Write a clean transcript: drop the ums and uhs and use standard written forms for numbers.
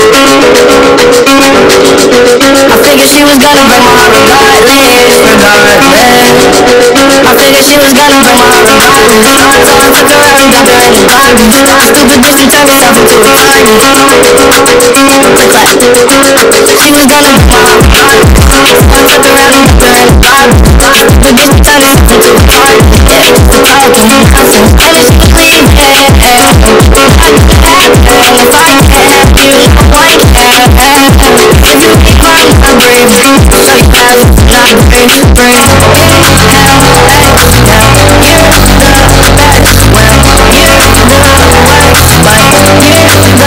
I figured she was gonna break my heart regardless. I figured she was gonna break my heart regardless. So I took her out and dumped her in the garbage. Stupid bitch and turned herself into a target. She was gonna break my heart regardless. So I took her out and dumped her in the garbage. Stupid bitch and turned herself into a target. Yeah, the problem. I said, baby, she was leaving. If I can't have you, no one can. If you keep on my brain, I'll show you how to not bring hell back down. You're the best, well, you're the worst, but you're the